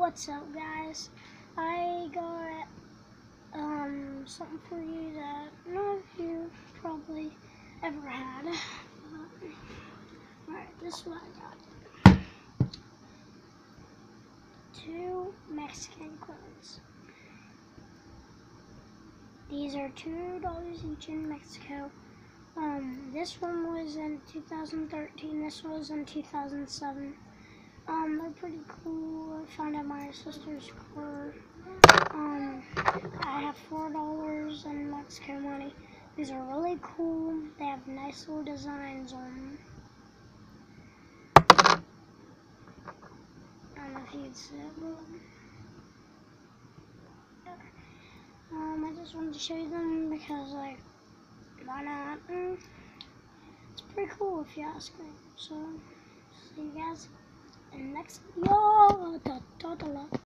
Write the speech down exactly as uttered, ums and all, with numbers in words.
What's up, guys? I got um something for you that none of you probably ever had. Alright, this is what I got. Two Mexican coins. These are two dollars each in Mexico. Um, this one was in two thousand thirteen. This was in two thousand seven. Um, they're pretty cool. I found out my sister's car. Um, I have four dollars in Mexico money. These are really cool. They have nice little designs on them. I don't know if you can see it, but um, I just wanted to show you them because, like, why not? Mm, it's pretty cool if you ask me. So, see you guys in the next video.